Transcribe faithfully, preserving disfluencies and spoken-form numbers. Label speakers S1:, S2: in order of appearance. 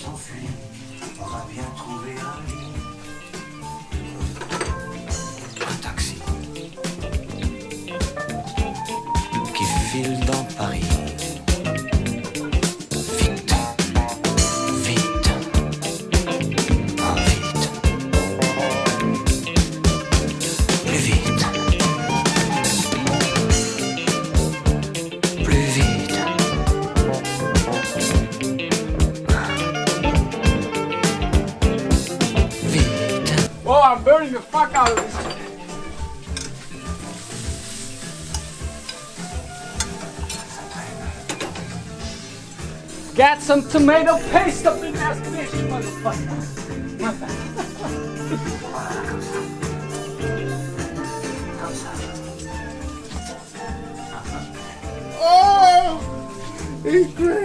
S1: s'enfuit, aura bien trouvé un lit. Un taxi qui file dans Paris. Vite, vite, ah vite, plus vite, plus vite.
S2: Oh, I'm burning the fuck out of this. Got some tomato paste up in that bitch, motherfucker. My bad. Oh! Incredible.